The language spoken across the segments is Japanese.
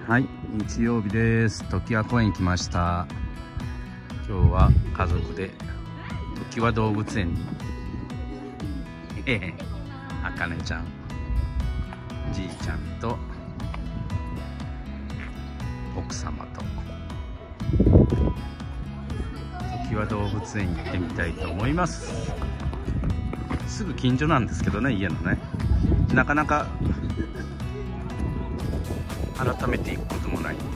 はい、日曜日です。常盤公園来ました。今日は家族で常盤動物園にあかねちゃん、じいちゃんと奥様と常盤動物園に行ってみたいと思います。すぐ近所なんですけどね、家のね、なかなか改めて行くこともないんで、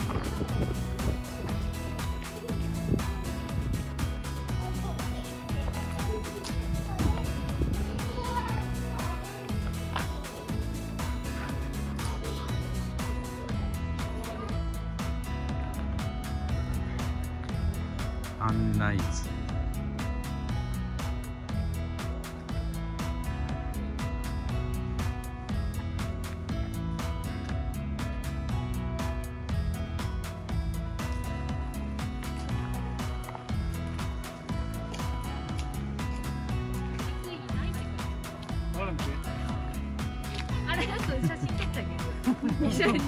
案内図。 あれだと写真撮ったけど一緒に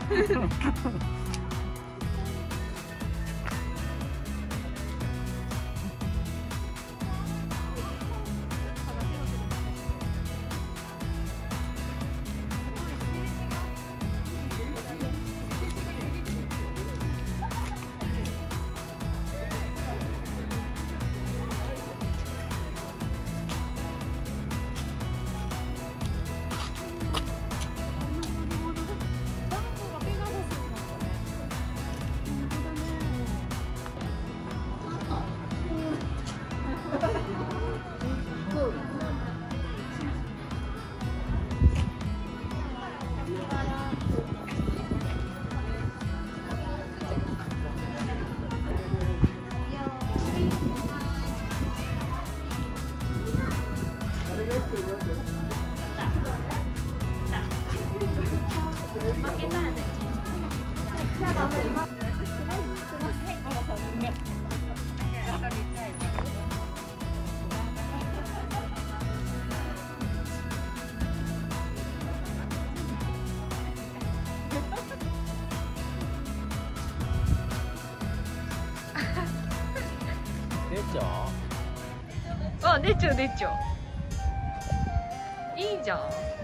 あ、出ちゃう出ちゃう。いいじゃん。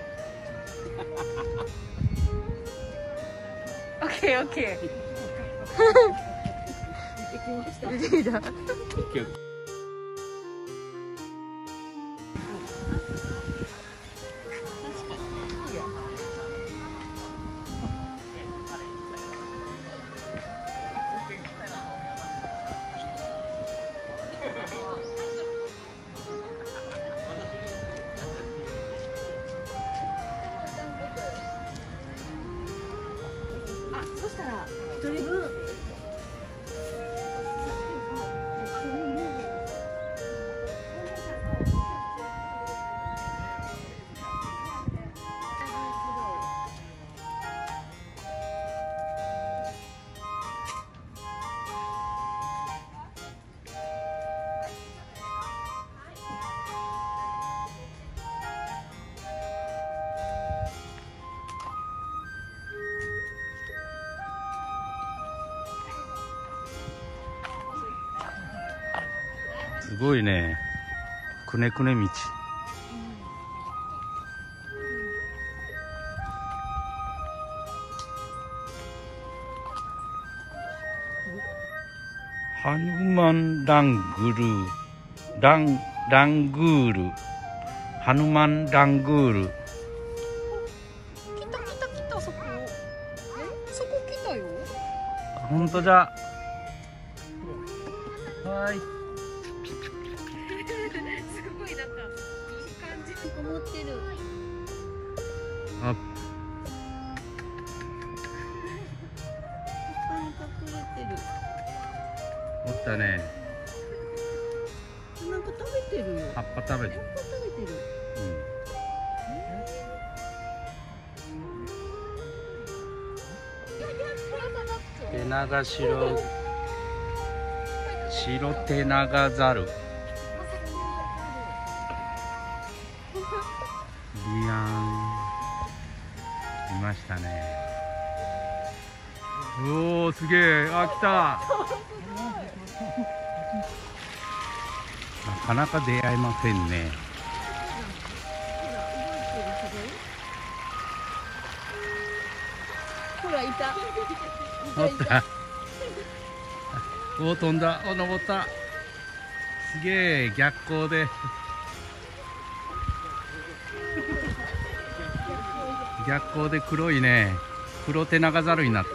オッケーオッケー。出てきた。そしたら一人分。 すごいね、くねくね道。ハヌマンラングルー、ラングール、ハヌマンラングール。 来た来た来た、そこ。そこ来たよ。 本当じゃ。はい。 すごいなんかいい感じにこもってる。 あ、 いっぱい隠れてる。 おったね。 なんか食べてるよ。 葉っぱ食べてる。 葉っぱ食べてる。 手長白手長ザル。リアンいましたね。 おお、すげえ。あ、来た。なかなか出会えませんね。 ほらいた。 おった。おお、飛んだ。お、登った。すげえ、逆光で。逆光で黒いね。黒手長猿になった。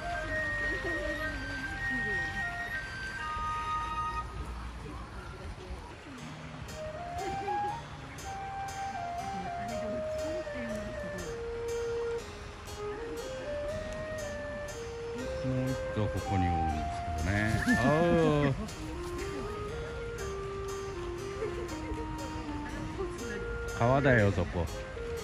もう一頭ここにおるんですけどね。おお。川だよ、そこ。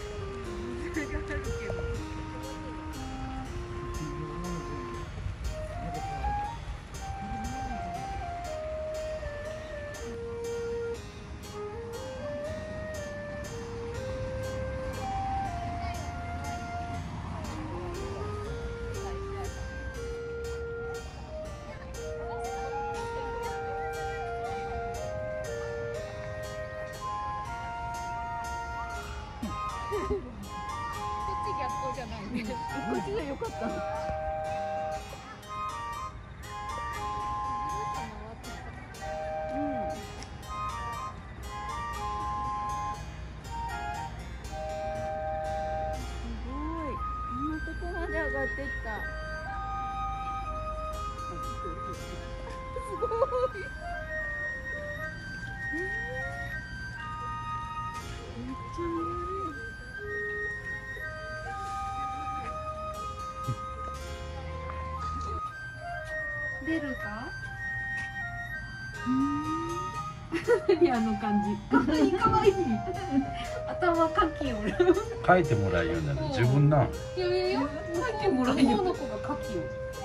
こっち逆光じゃないね。こっちが良かった。ここまで上がってきた。すごい。めっちゃ見える。出るか？何あの感じ。かわいい。頭かきおる。 書いてもらうようになる。自分な。 いやいやいや、書いてもらうよ。男の子がかきを。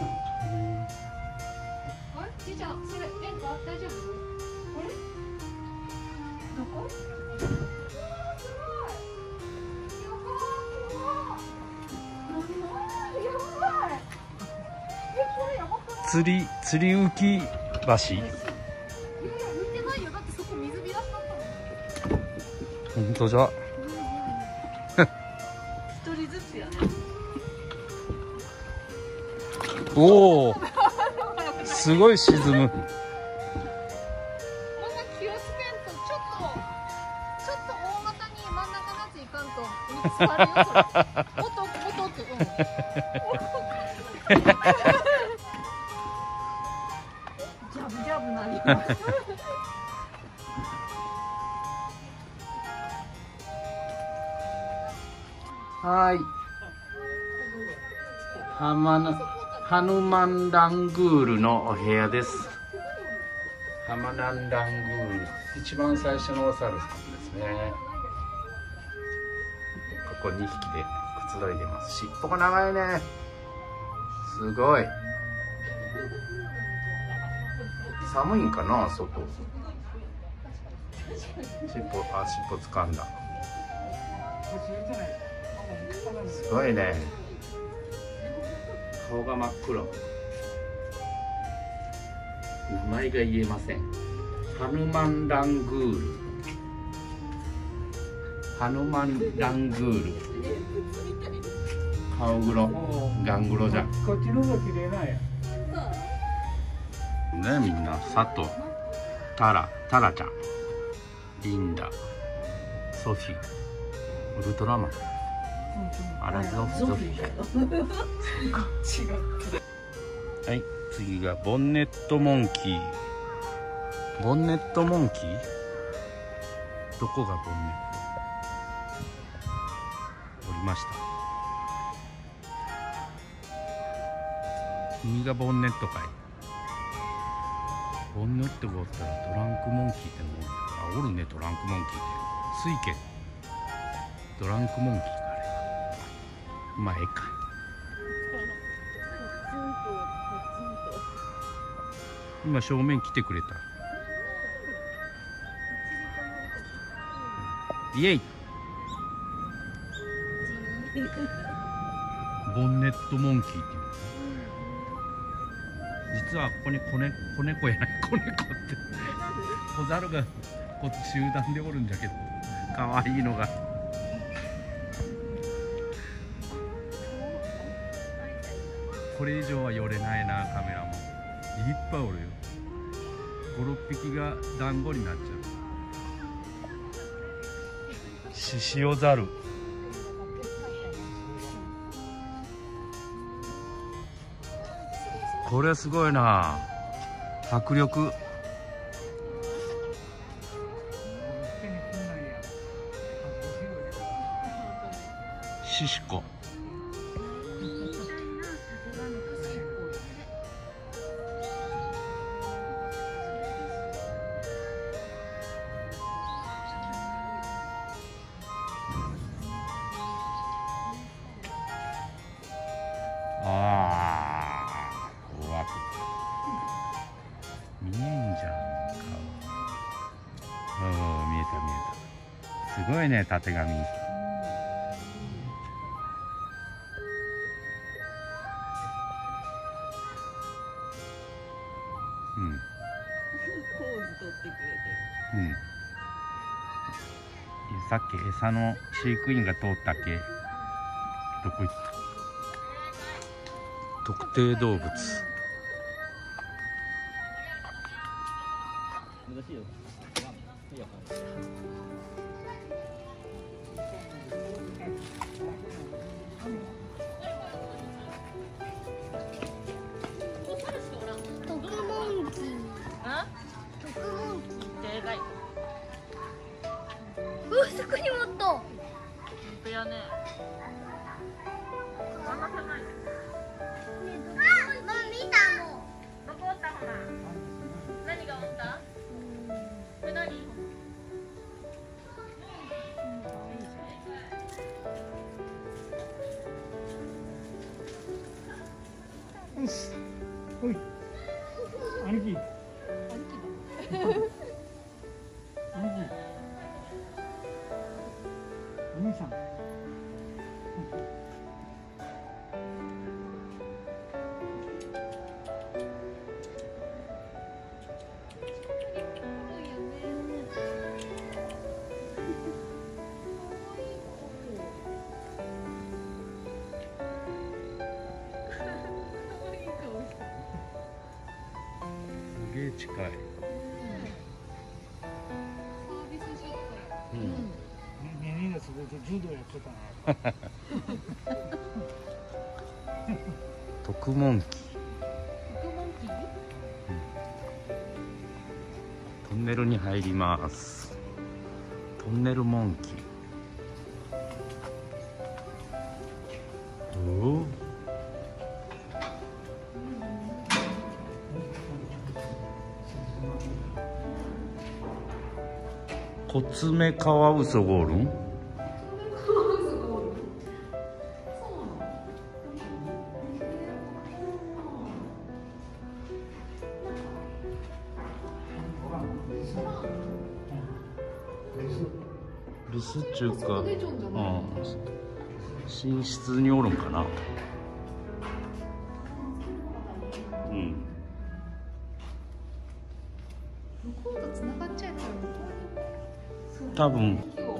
あれ、じいちゃん、それ、レンガ大丈夫？あれ？どこ？ 釣り浮き橋。本当じゃ。 一人ずつやね。 おお。すごい沈む。 みんな気をつけんと、ちょっと大股に真ん中のやついかんと見つかるよ。それ。音って、ジャブジャブなります。 はい。ハヌマンラングールのお部屋です。ハマナンラングール、一番最初のお猿さんですね。ここ2匹でくつろいでます。尻尾が長いね。すごい。寒いんかな、外。尻尾掴んだ。すごいね。顔が真っ黒。名前が言えません。ハヌマンラングール。ハヌマンラングール。顔黒、ガングロじゃん。 こっちの方が綺麗なんや。 ね、みんな佐藤、タラちゃん、リンダ、ソフィー、ウルトラマン。あら、ゾフィー。はい、次がボンネットモンキー。ボンネットモンキー？どこがボンネット？おりました。君がボンネットかい。ボンネットがおったらトランクモンキーってのもおる。あ、おるね、トランクモンキーって。水家トランクモンキーか、あれは。まあええか。今正面来てくれた。イエイ。ボンネットモンキーって言うの。 実はここに子猫やない子猫って小猿がこう集団でおるんじゃけど可愛いのが。これ以上は寄れないな、カメラもいっぱいおるよ。5、6匹が団子になっちゃう。獅子尾猿、これすごいな、迫力。シシコ、あー、怖く見えんじゃん顔。見えた見えた。すごいね、たてがみ。うん。 ポーズ取ってくれてうん。さっき餌の飼育員が通ったっけ。どこ行った。特定動物。 毒モンキー。あ？毒モンキー。でかい。そこにもっと。本当やね。離さない。見たもん。どこおったほら。何がおった？これ何？ よし。おい。兄貴。兄貴。お兄さん。 すげえ近い。うん。 ね、それで柔道やってたな。 特モンキー。 毒モンキー？ トンネルに入ります。トンネルモンキー。おお。コツメカワウソがおるん？留守っちゅうか、寝室におるんかな。うん。 向こうと繋がっちゃえたら多分。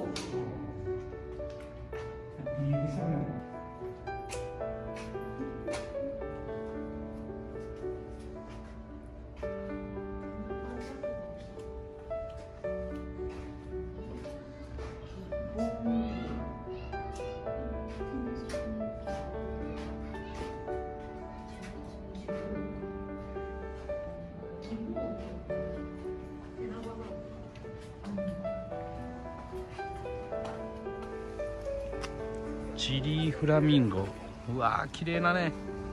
チリーフラミンゴ、うわー綺麗なね。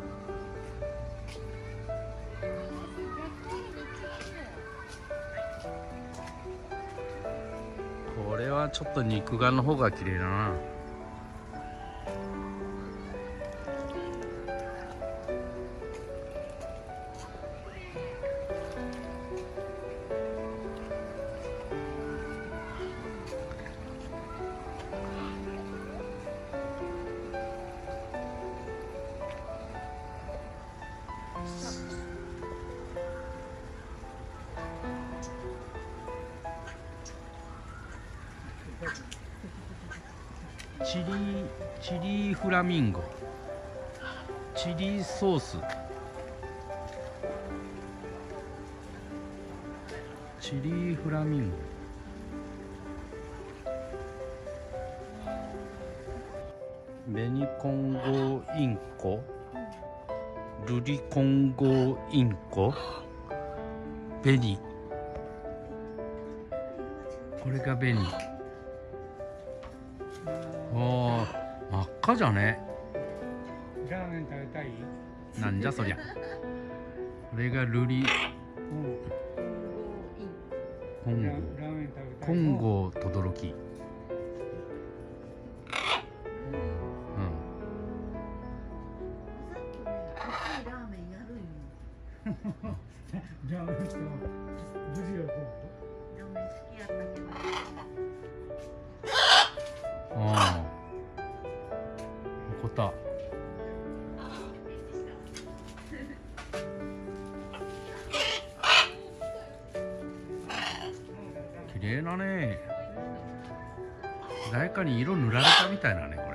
これはちょっと肉眼の方が綺麗だな。 チリフラミンゴ、チリソース、チリフラミンゴ、ベニコンゴインコ、ルリコンゴインコ、ベニ、これがベニ。おー、真っ赤じゃね。 ラーメン食べたい？ なんじゃそりゃ。これがルリコンゴ、 ラーメン食べたい。 コンゴとどろき。 ラーメンとブリオと。 ああ、怒った。綺麗だね。誰かに色塗られたみたいなね、これ。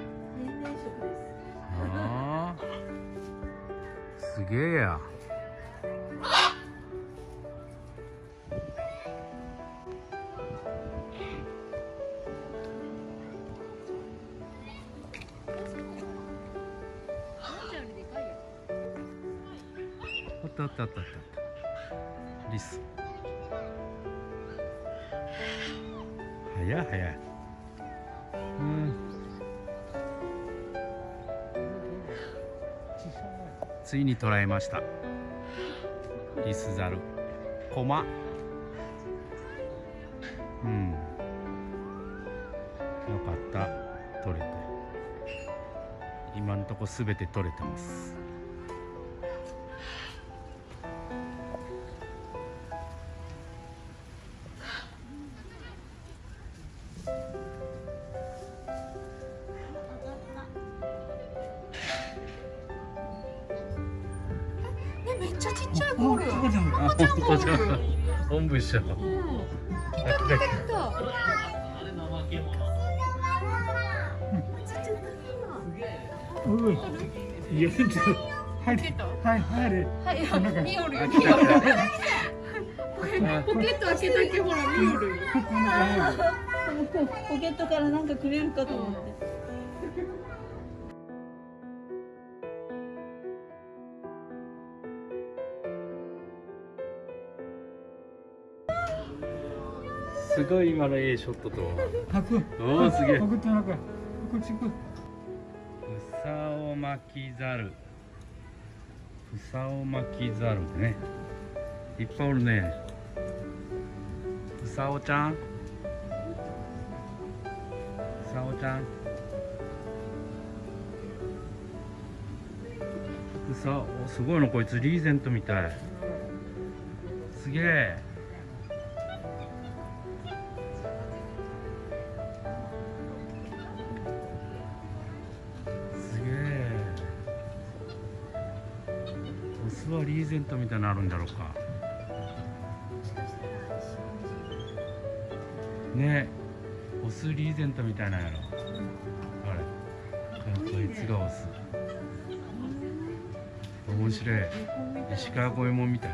ああ、すげえや。あったあったあったあった。リス。早い早い。ついに捕らえました。リスザル。コマ。よかった。取れて。今のとこすべて取れてます。 めっちゃちっちゃいボール。 ここじゃん。 あ、こちら。おんぶしちゃう。 来た来た来た来た。 うい。いや、ちょっと。はい。はい、はい。 はい、見よるよ、見よるよ。ポケット開けたけほら見よるよ。 ポケットからなんかくれるかと思って。 すごい今のいいショットと。 吐く。 おお、すげえ。 吐くってなんか。こっち行く。 フサオマキザル。フサオマキザルね。いっぱいおるね。フサオちゃん。フサオちゃん。フサオ、すごいのこいつリーゼントみたい。すげえ。オスはリーゼントみたいなのあるんだろうかね。オスリーゼントみたいなんやろ。あれ、こいつがオス。面白い。石川五右衛門みたい。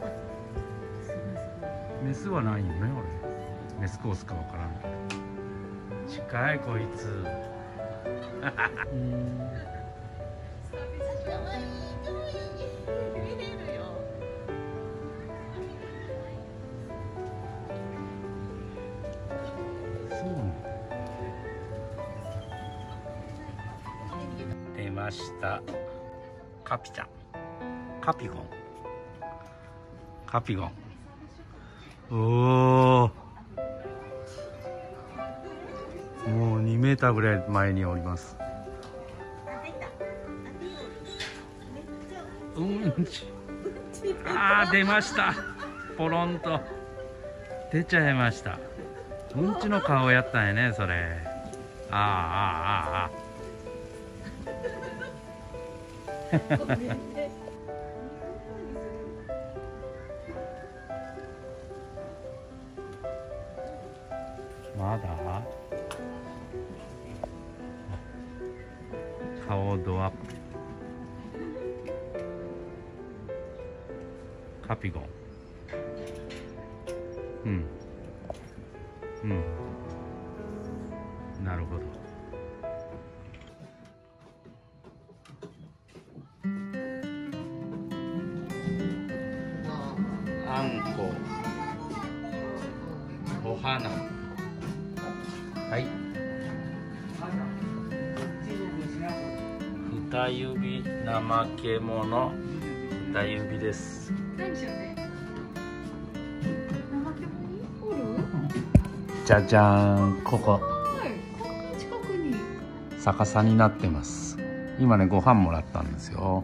メスはないよね、俺。メスかオスかわからんけど。近いこいつ。出ました。カピちゃん。カピゴン。カピゴン。おお。もう2メーターぐらい前におります。うんち。ああ、出ました。ポロンと。出ちゃいました。うんちの顔やったんやね、それ。ああ、ああ、ああ。まだ顔ドアップ。カピゴン。なるほど。あんこ、お花。はい。二指怠け者。二指です。 何しようね。怠け者おる？ じゃじゃーん、ここ。 はい、こんな近くに。 逆さになってます。今ね、ご飯もらったんですよ。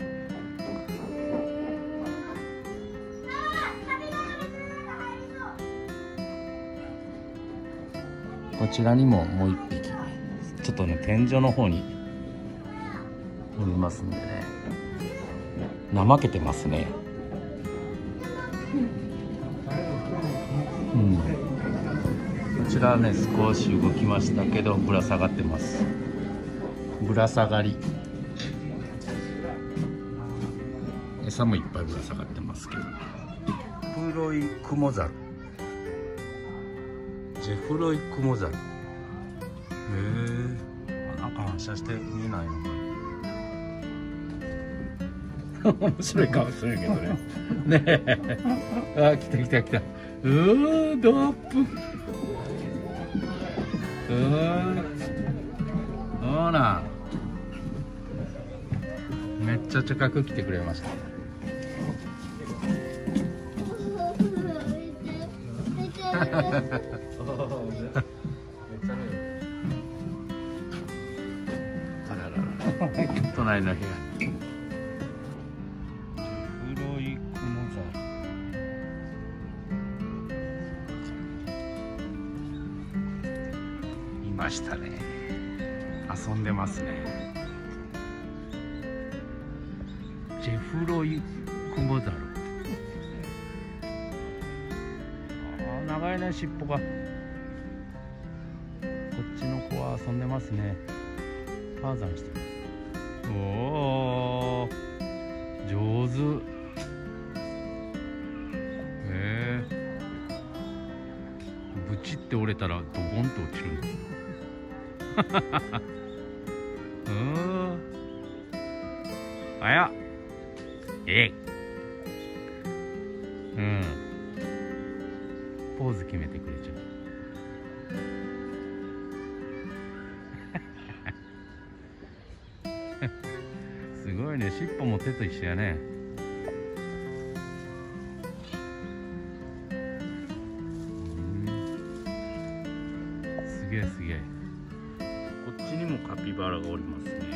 こちらにももう一匹。ちょっとね、天井の方におりますんでね。怠けてますね。こちらはね、少し動きましたけど、ぶら下がってます。ぶら下がり。餌もいっぱいぶら下がってますけど。黒いクモザル。ジェフロイクモザル。へえ。なんか反射して見えないのかな。面白いかもしれんけどね。ねえ。あ、来た来た来た。ドアップ。ほら。めっちゃ近く来てくれました。隣の部屋。黒いクモザル。いましたね。遊んでますね。ジェフロイクモザル。長いね、尻尾が。こっちの子は遊んでますね。ターザンしてます。おー、上手。ブチって折れたらドボンと落ちるんだ。あや、ポーズ決めてくれちゃう。すごいね、尻尾も手と一緒やね。すげえすげえ。こっちにもカピバラがおりますね。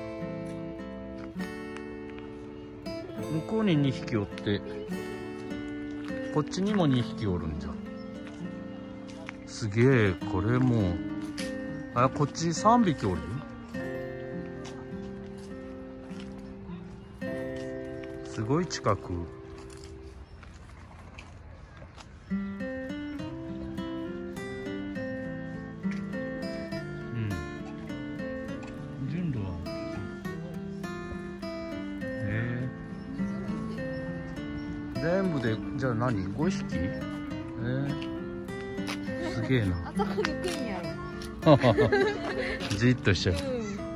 向こうに2匹おって、こっちにも2匹おるんじゃ。すげえ、これもう、あ、こっち3匹おる。すごい近く。純度は。全部で、じゃあ何 ?5 匹？すげえな。 あそこに来んやろ。 じっとしちゃう。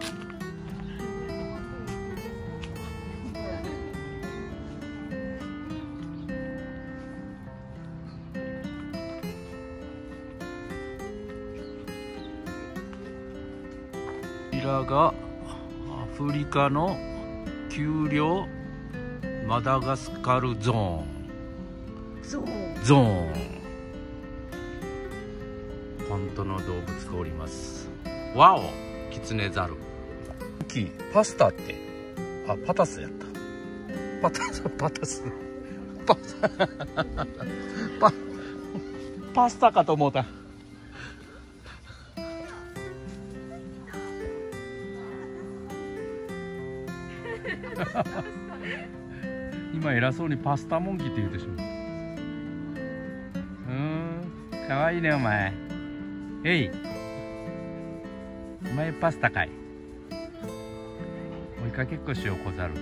こちらがアフリカの丘陵マダガスカルゾーン。ゾーン。本当の動物がおります。ワオ、キツネザル。パスタって、あ、パタスやった。パスタかと思った。今偉そうにパスタモンキーって言うでしょ。かわいいねお前。お前パスタかい。 かけっこしよう、小猿と。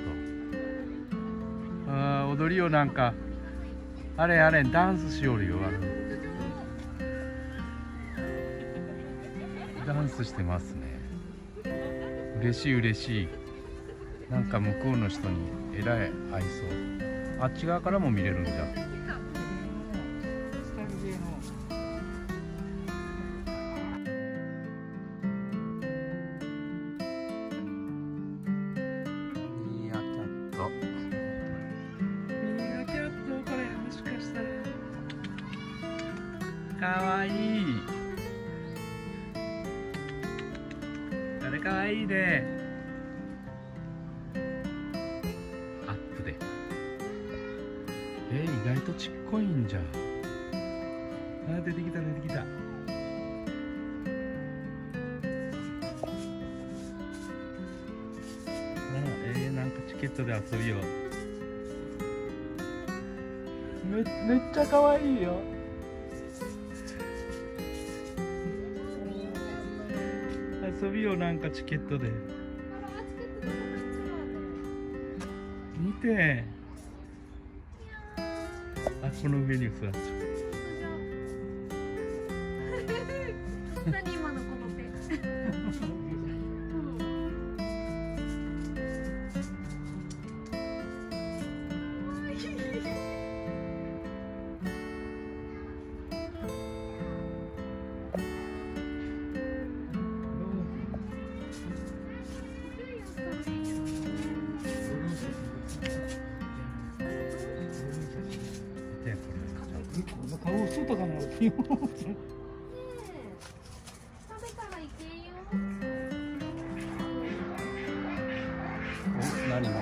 あー、踊りよ。なんかあれダンスしよるよ。ダンスしてますね。嬉しい嬉しい。なんか向こうの人にえらい愛想。あっち側からも見れるんじゃ。ミーアキャット。ミーアキャット、これもしかしたらかわいい。あれかわいいね。アップで。意外とちっこいんじゃ。あ、出てきた出てきた。なんかチケットで遊びよう。めっちゃかわいいよ。遊びよ、なんかチケットで。見て。あ、この上に座っちゃう。 何今のこの手。 顔外かな。 食べたらいけんよ。 お、何飲む？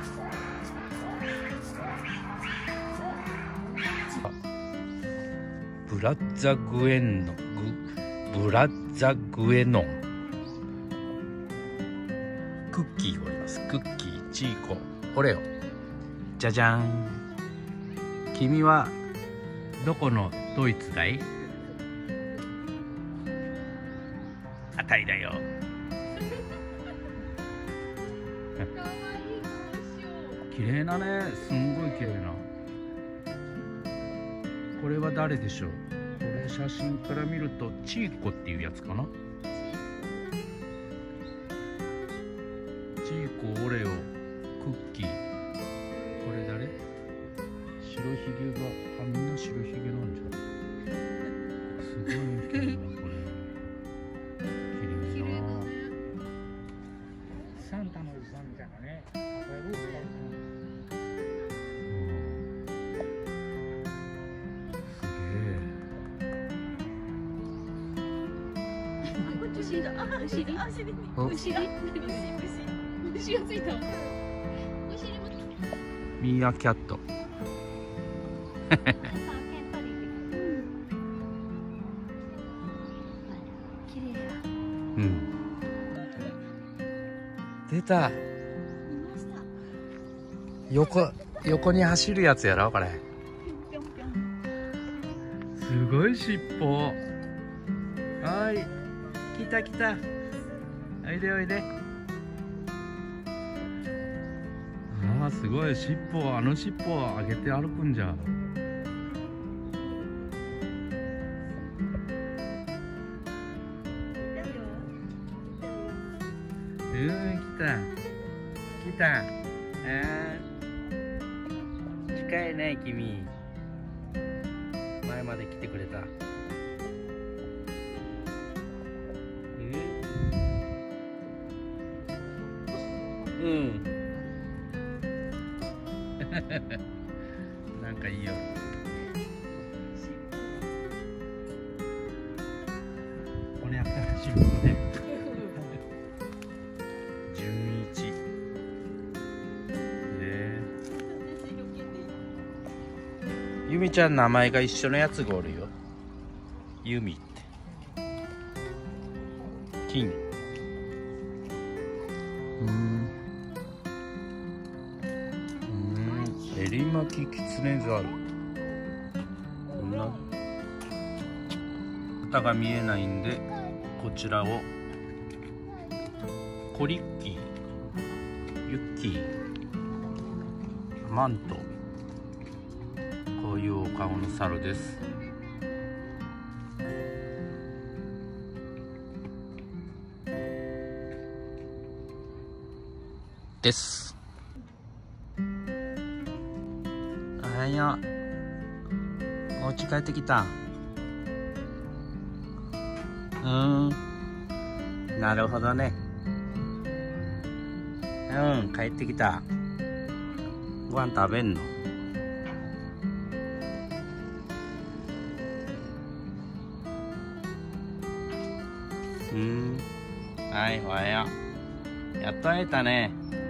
ブラッザグエンノブラッザグエノンクッキーをおります。クッキー、チーコ、オレオ。じゃじゃん。君はどこのドイツだい？あたいだよ。綺麗なね、すんごい綺麗な。これは誰でしょう？これ写真から見るとチーコっていうやつかな。チーコ、オレオ、クッキー。これ誰？白ひげが、みんな白ひげなんじゃん。すごい綺麗な、これ。綺麗な。 サンタのおじさんみたいなね。 牛がついた。 ミーアキャット。うん。出た。横に走るやつやろこれ。すごい尻尾。はい。来た来た。おいでおいで。ああ、すごい。尻尾、あの尻尾を上げて歩くんじゃ。来た。来た。近いね、君。前まで来てくれた。うん。なんかいいよ。これやったら走るのね。11。ゆみちゃん名前が一緒のやつがおるよ。ゆみって。金。エリマキキツネザル。こんな旗が見えないんで、こちらをコリッキー。 ユッキー、マント、こういうお顔の猿です。おはよう。お家帰ってきた。なるほどね。帰ってきた。ご飯食べんの？はい、おはよう。やっと会えたね。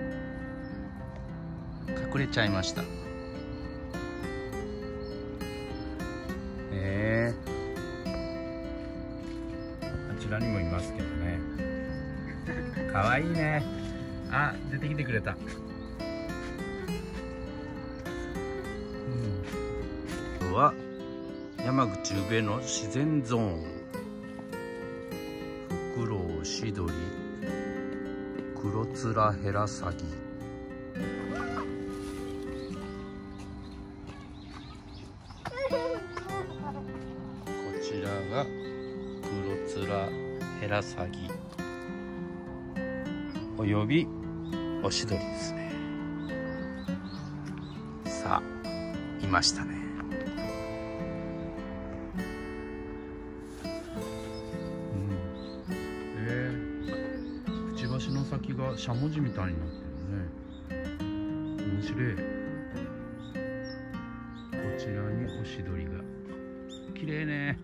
隠れちゃいました。あちらにもいますけどね。かわいいね。あ、出てきてくれた。今日は山口宇部の自然ゾーン。フクロウ、シドリ、クロツラヘラサギ。こちらがクロツラヘラサギおよびオシドリですね。さあ、いましたね。くちばしの先がしゃもじみたいになってるね。面白い。こちらにオシドリが。綺麗ね。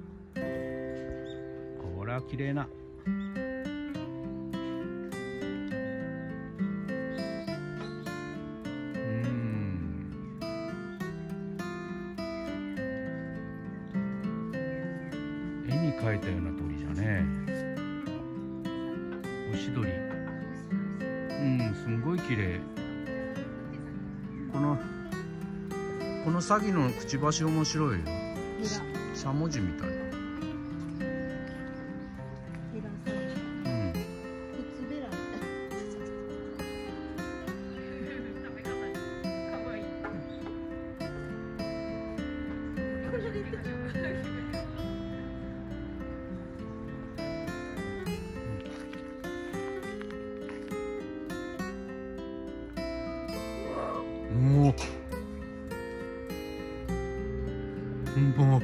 これは綺麗な。絵に描いたような鳥じゃね。オシドリ。すんごい綺麗。このサギのくちばし面白いよ。しゃもじみたいな。もう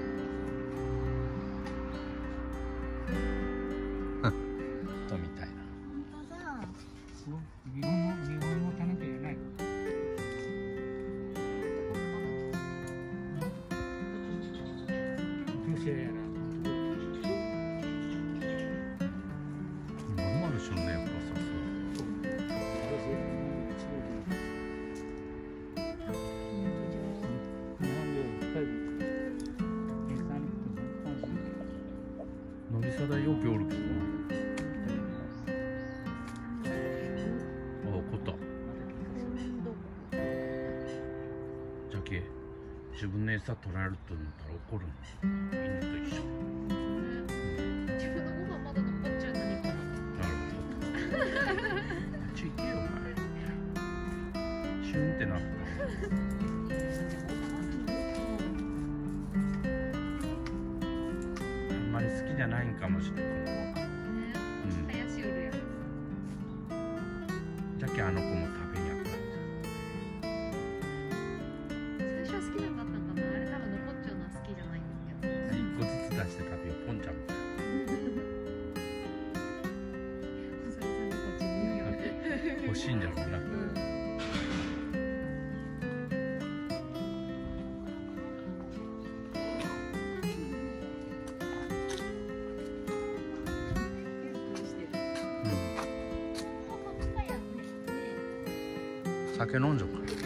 とみたいな。 日本のタヌキじゃない。女性やな。 まるまるしょんね、やっぱさすが。のびさだよくおるけどな。こった。じゃけ自分の餌取られると思ったら怒るの。犬と一緒。 自分のご飯まだ残っちゃうのにかな。 なるほど。あっち行けよお前。シュンってなった。あんまり好きじゃないんかもしれない。 林おるやん。 じゃけあの子も食べんやから。 最初は好きなかったんかな。あれ多分残っちゃうのは好きじゃないんだけど。 一個ずつ出して食べよう。ポンちゃんみたいそれ全部こっちに言うよ。 な。欲しいんじゃろうな。酒飲んじゃうか。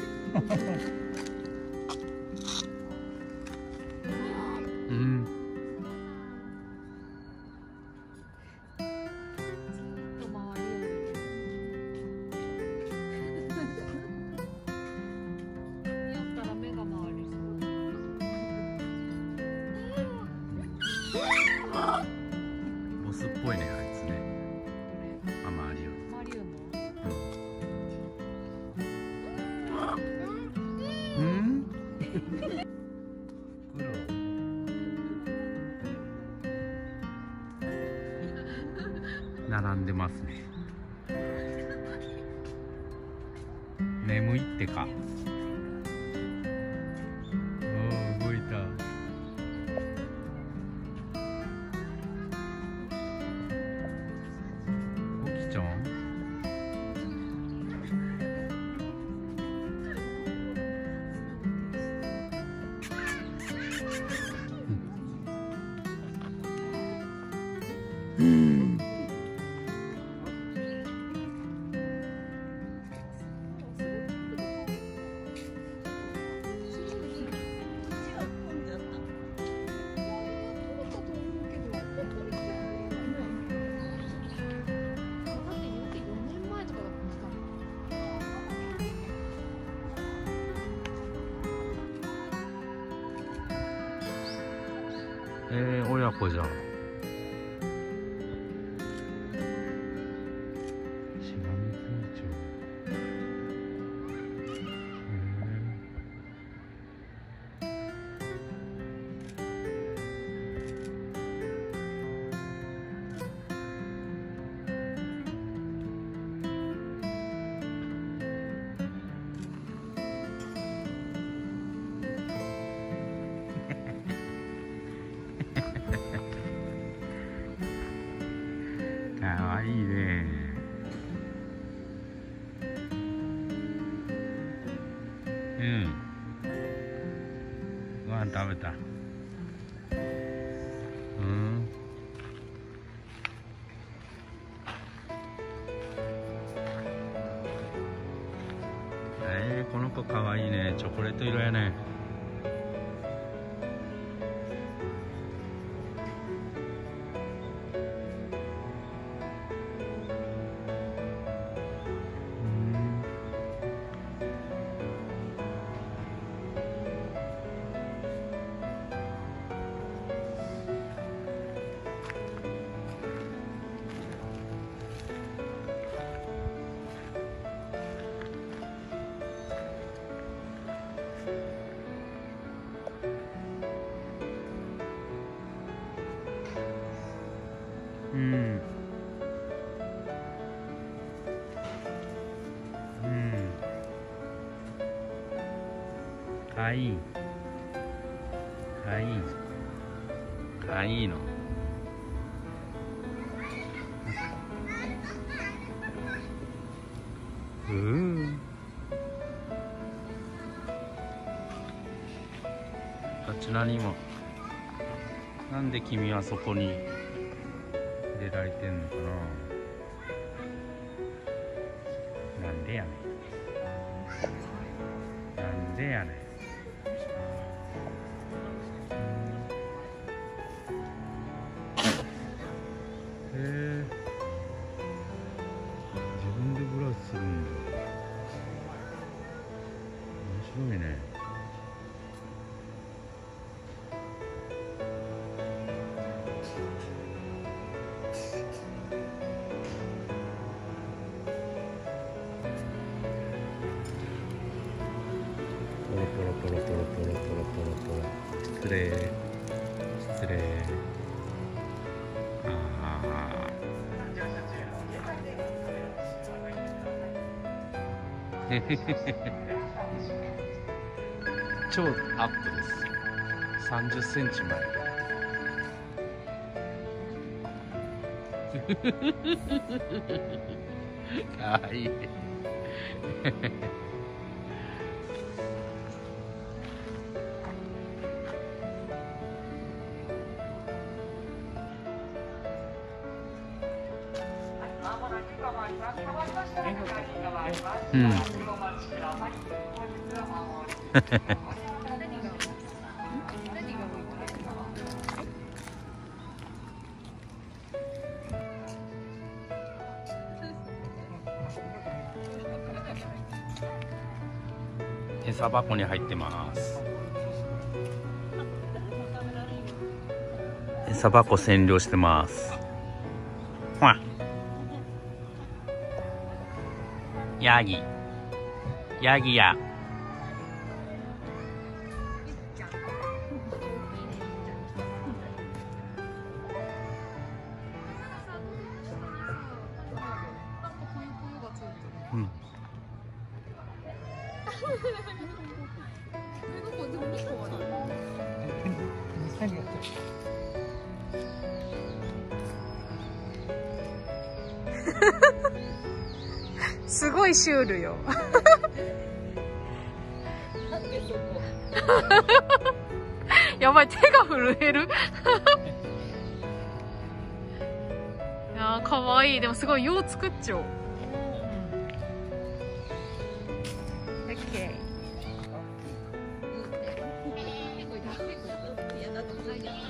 ボスっぽいね、あいつね。あ、マリオ。 マリオの。 並んでますね。眠いってか。おお、動いた。起きちゃん。親子じゃん。しがみついちゃう。かわいいね。うん。ご飯食べた。うん。この子かわいいね。チョコレート色やね。うん。うん。かわいい。かわいい。かわいいの。こちらにも。なんで君はそこに入れられてんのかな。なんでやねん。なんでやねん。自分でブラシするんだ。面白いね。ポロポロポロポロポロポロポロポロ。失礼。失礼。超アップです。30センチ前。かわいい。うん。餌箱に入ってます。餌箱占領してます。ほら。ヤギ。ヤギや。 うん。 どこでも2個ある。 何やってすごいシュールよ。 なんでそこ。 やばい、手が震える。いやー、かわいい。でもすごいよう作っちゃう。オッケー。 いやだって無理だ。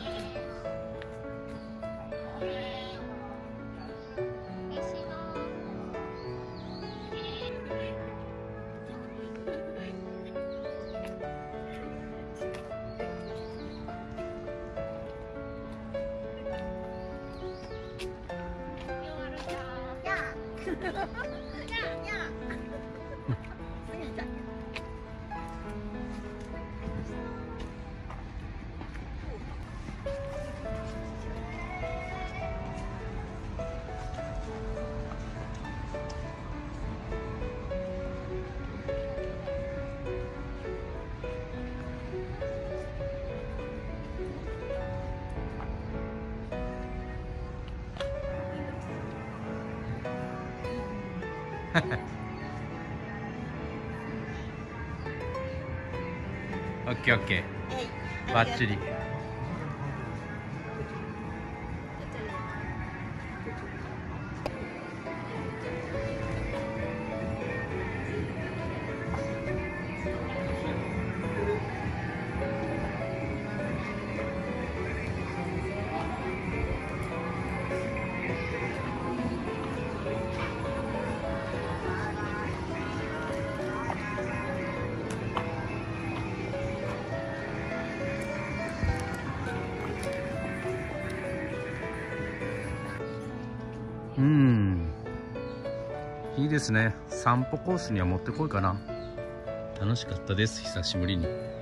オッケーオッケー。バッチリ。いいですね。散歩コースにはもってこいかな。楽しかったです、久しぶりに。